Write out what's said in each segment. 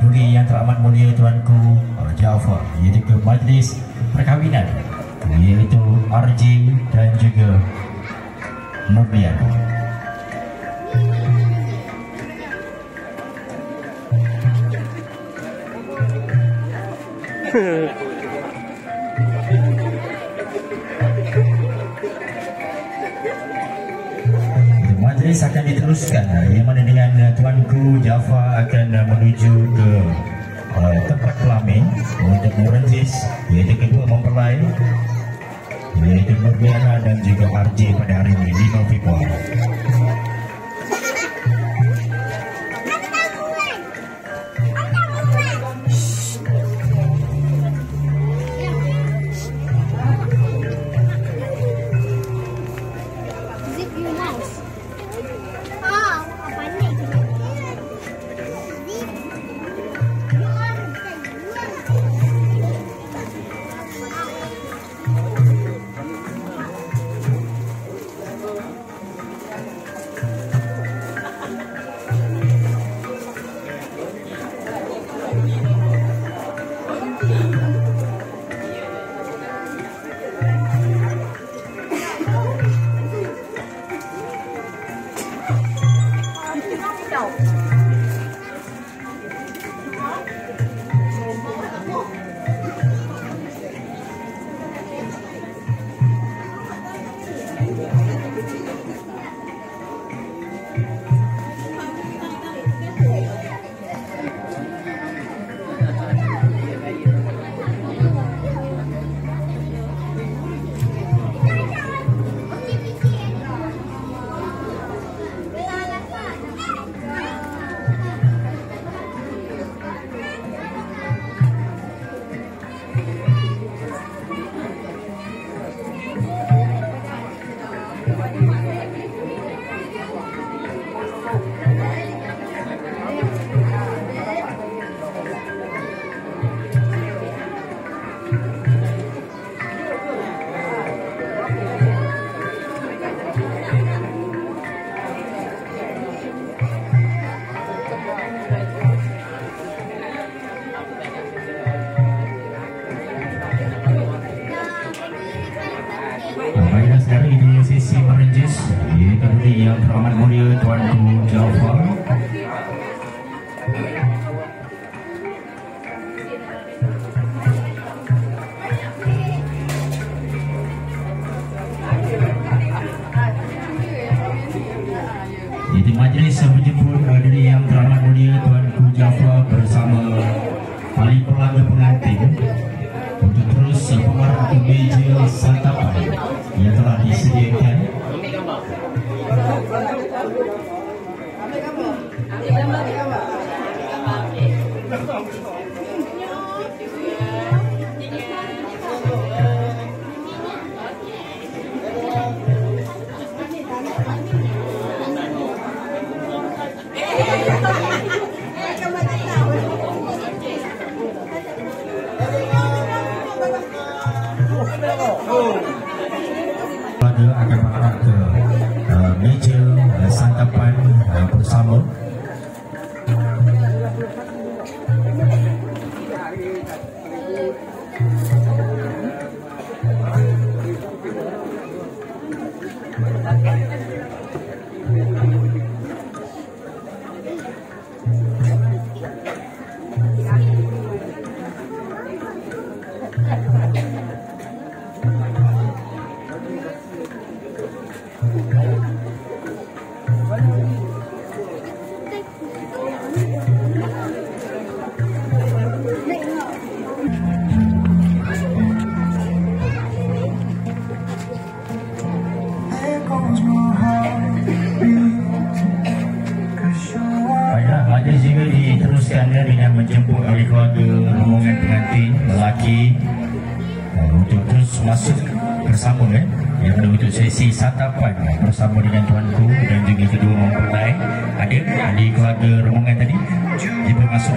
Duri yang teramat mulia Tuanku Jaafar, iaitu ke majlis perkahwinan, iaitu RJ dan juga Nurlian. Majlis akan diteruskan, yang mana dengan Tuanku Jaafar akan menuju ke tempat kelamin untuk merentis, iaitu kedua mempelai, iaitu Nurliana dan juga RJ pada hari ini 5 Februari. Baiklah sekarang ini sesi merenjis, iaitu Duri yang teramat mulia Tuanku Jaafar. Jadi majlis menjemput Duri yang teramat mulia Tuanku Jaafar bersama ahli pelanggan pengantin untuk terus pemarah ke meja santapan yang telah disediakan. Keluarga akan mengarah ke meja santapan bersama. Majlis juga diteruskan dengan menjemput ahli keluarga rombongan pengantin lelaki untuk terus masuk bersama yang ada untuk sesi santapan bersama dengan Tuanku dan juga kedua mempelai. Ada ahli keluarga rombongan tadi jemput masuk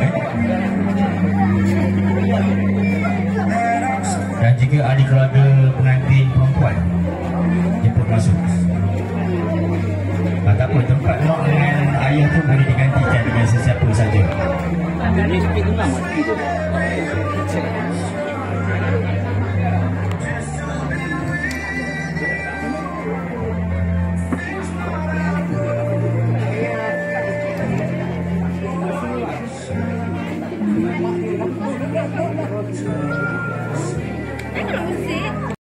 dan juga ahli keluarga pengantin perempuan jemput masuk. Tak apa, tempat mak dengan ayah tu boleh digantikan dengan sesiapa saja. Ini speed tu lah mati tu. I don't see.